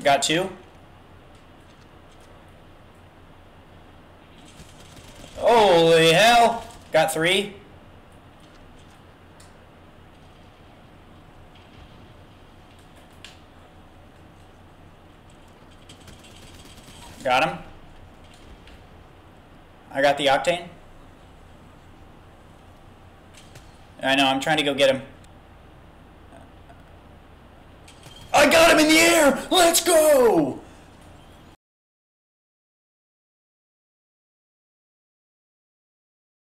Got two. Holy hell! Got three. Got him. I got the octane. I know, I'm trying to go get him. I got him in the air! Let's go!